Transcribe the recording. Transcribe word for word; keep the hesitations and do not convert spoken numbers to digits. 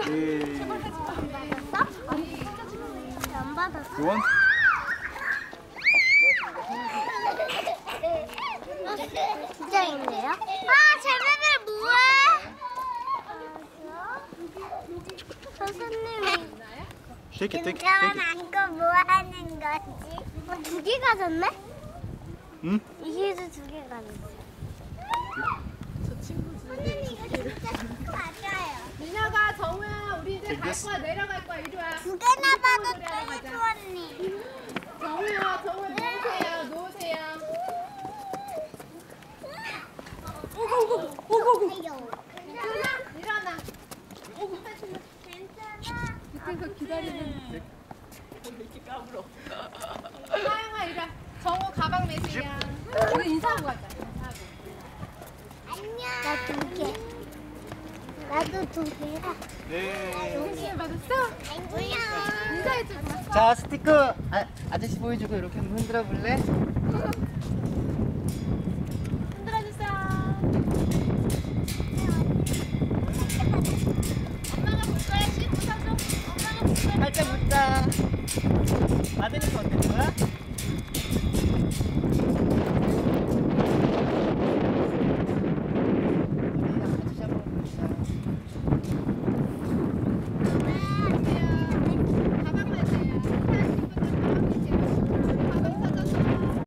네. 안 받았어? 교원? 진짜 있네요? 아, 쟤네들 뭐해? 선생님. take it, take it, take 진짜만 it. 안고 뭐 하는 거지? 어, 두 개 가졌네? 응? 이게도 두 개 가졌어. 저 친구들. 이거 진짜 맞아요. 민혁아, 정우야, 우리 이제 Take 갈 this. 거야. 내려갈 거야. 이리 와. 두 개나 봐도 우리 하러 또 가자. 언니. 정우야, 정우야, 놓으세요. 놓으세요. 오고, 오고, 오고, 오고. 일어나, 일어나. 오고. 괜찮아. 밑에서 기다리는. 이렇게 까불어. 하영아, 이리 와. 정우 가방 매세요. 우리 인사하고 가자. 인사하고. 안녕. 나 두 개. 나도 두 개야. 네. 정신 받았어? 안녕. 인사해줘. 자, 스티커 아, 아저씨 보여주고 이렇게 한번 흔들어 볼래? 흔들어주세요. 엄마가 볼 거야. 씻고 사줘. 엄마가 볼 거야. 살짝 웃자. 받으니까 어땠어?